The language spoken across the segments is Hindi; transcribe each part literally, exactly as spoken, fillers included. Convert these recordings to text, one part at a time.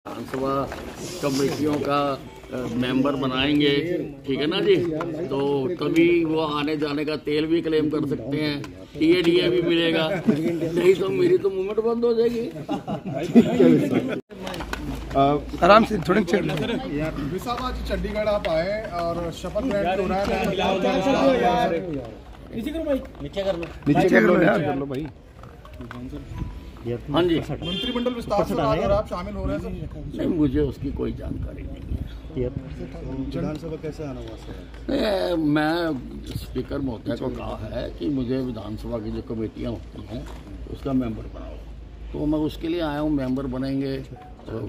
विधानसभा कमेटियों का मेंबर बनाएंगे, ठीक है ना जी। तो तभी वो आने जाने का तेल भी क्लेम कर सकते हैं, टीए डीए भी मिलेगा, नहीं तो मेरी तो मूवमेंट बंद हो जाएगी। आराम से थोड़े विशाल आज चंडीगढ़ आप आए और शपथ ग्रहण हो रहा है। नीचे कर भाई, नीचे कर लो, नीचे कर लो यार, कर लो भाई। हाँ जी, मंत्रिमंडल विस्तार से आज और आप शामिल हो रहे हैं। नहीं, मुझे उसकी कोई जानकारी नहीं है। विधानसभा कैसे आना हुआ? मैं स्पीकर महोदय को कहा है कि मुझे विधानसभा की जो कमेटियाँ होती हैं उसका मेंबर बनाओ, तो मैं उसके लिए आया हूँ। मेंबर बनेंगे तो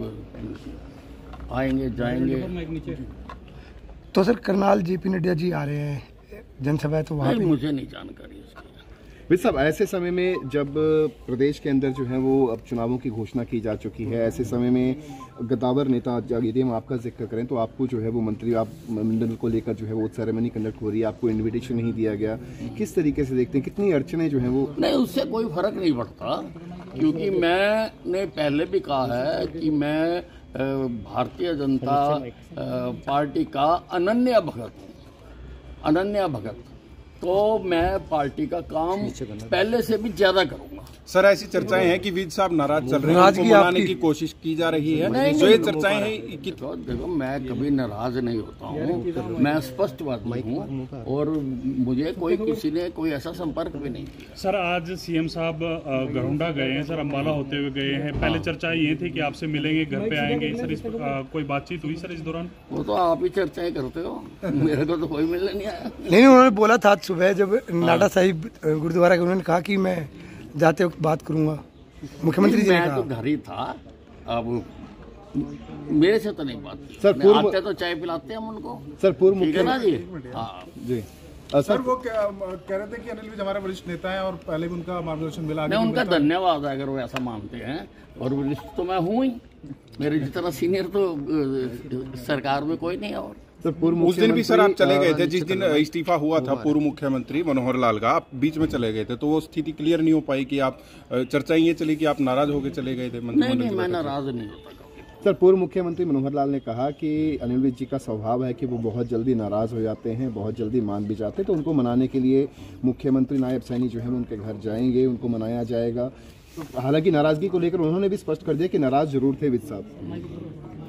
आएंगे जाएंगे। तो सर करनाल जेपी नड्डा जी आ रहे हैं जनसभा, तो वहाँ मुझे नहीं जानकारी उसकी। विद साहब, ऐसे समय में जब प्रदेश के अंदर जो है वो अब चुनावों की घोषणा की जा चुकी है, ऐसे समय में गद्दावर नेता, यदि हम आपका जिक्र करें तो आपको जो है वो मंत्री आप मंडल को लेकर जो है वो सेरेमनी कंडक्ट हो रही है, आपको इनविटेशन नहीं दिया गया, किस तरीके से देखते हैं, कितनी अड़चने जो है वो? नहीं, उससे कोई फर्क नहीं पड़ता, क्योंकि मैंने पहले भी कहा है कि मैं भारतीय जनता पार्टी का अनन्य भगत हूँ, अनन्य भगत। तो मैं पार्टी का काम पहले से भी ज्यादा करूंगा। सर, ऐसी चर्चाएं हैं कि विज साहब नाराज चल रहे हैं, उनको मनाने की कोशिश की जा रही है, जो ये चर्चाएं हैं कि तो देखो, मैं कभी नाराज नहीं होता हूँ, मैं स्पष्टवादी हूँ और मुझे कोई किसी ने कोई ऐसा संपर्क भी नहीं किया। सर, आज सीएम साहब गरुंडा गए हैं, सर अम्बाला होते हुए गए हैं, पहले चर्चा ये थी कि आपसे मिलेंगे, घर पे आएंगे, सर इस आ, कोई बातचीत हुई सर इस दौरान? वो तो आप ही चर्चाएं करते हो, मेरे को तो कोई मिलने नहीं आया। नहीं, उन्होंने बोला था सुबह जब नाडा साहिब गुरुद्वारा के, उन्होंने कहा कि मैं जाते वक्त बात करूंगा, मुख्यमंत्री जी ने कहा। मैं तो घर ही था, अब मेरे से तो नहीं बात की। सर पूर्व आते तो चाय पिलाते हैं हम उनको। सर पूर्व मुख्यमंत्री जी, हाँ जी सर वो कह रहे थे कि अनिल विज हमारे वरिष्ठ नेता हैं और पहले भी उनका मार्गदर्शन मिला। मैं उनका धन्यवाद है अगर वो ऐसा मानते हैं, और वरिष्ठ तो मैं हूँ ही, मेरे जितना सीनियर तो सरकार में कोई नहीं है। और सर पूर्व उस दिन भी सर आप चले गए थे, जिस दिन इस्तीफा हुआ था पूर्व मुख्यमंत्री मनोहर लाल का, आप बीच में चले गए थे, तो वो स्थिति क्लियर नहीं हो पाई कि आप, चर्चाएं ये चली कि आप नाराज होकर चले गए थे? नहीं नहीं, मैं नाराज नहीं होता। सर पूर्व मुख्यमंत्री मनोहर लाल ने कहा कि अनिल विज जी का स्वभाव है कि वो बहुत जल्दी नाराज हो जाते हैं, बहुत जल्दी मान भी जाते हैं, तो उनको मनाने के लिए मुख्यमंत्री नायब सैनी जो है उनके घर जाएंगे, उनको मनाया जाएगा। हालांकि नाराजगी को लेकर उन्होंने भी स्पष्ट कर दिया कि नाराज जरूर थे विज साहब।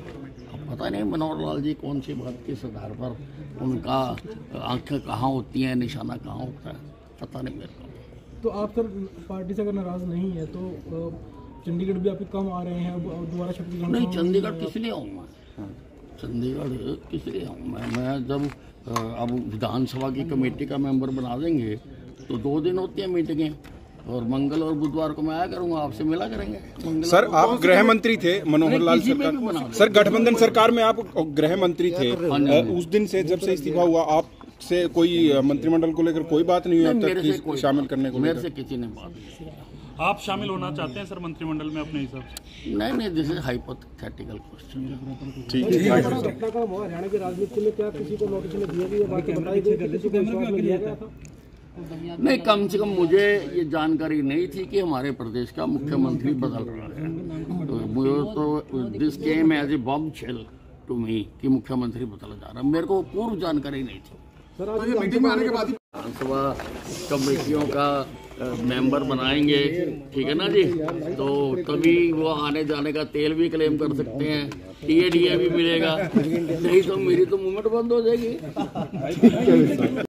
पता नहीं मनोहर लाल जी कौन सी बात किस आधार पर, उनका आंखें कहाँ होती हैं, निशाना कहाँ होता है, पता नहीं मेरे को। तो आप सर पार्टी से अगर नाराज नहीं है तो चंडीगढ़ भी आपके कम आ रहे हैं, दोबारा शपथ ग्रहण? नहीं, चंडीगढ़ किस लिए आऊँ मैं? चंडीगढ़ किस लिए आऊँ मैं? मैं जब अब विधानसभा की कमेटी का मेंबर बना देंगे तो दो दिन होती है मीटिंगें, और मंगल और बुधवार को मैं आया करूंगा, आपसे मिला करेंगे। सर आप गृह मंत्री थे मनोहर लाल सरकार, सर गठबंधन सरकार में आप गृह मंत्री थे, उस दिन से जब से इस्तीफा हुआ आप से कोई मंत्रिमंडल को लेकर कोई बात नहीं हुई अब तक शामिल करने को? मेरे से किसी ने बात नहीं। आप शामिल होना चाहते हैं सर मंत्रिमंडल में अपने हिसाब से? नहीं नहीं, दिस इज हाइपोथेटिकल क्वेश्चन। ठीक है। घटना का हरियाणा की राजनीति में क्या किसी को नोटिस में दिया गया, बाकी बताई गई कि किसी को विश्वास में लिया गया था? नहीं, कम से कम मुझे ये जानकारी नहीं थी कि हमारे प्रदेश का मुख्यमंत्री बदल रहा है, तो मुझे तो this came as a bombshell to me कि मुख्यमंत्री बदला जा रहा है, मेरे को पूर्व जानकारी नहीं थी। तो ये मीटिंग में आने के बाद विधानसभा कमेटियों का मेंबर बनाएंगे, ठीक है ना जी। तो तभी वो आने जाने का तेल भी क्लेम कर सकते हैं, टीए डीए भी मिलेगा, नहीं तो मेरी तो मूवमेंट बंद हो जाएगी।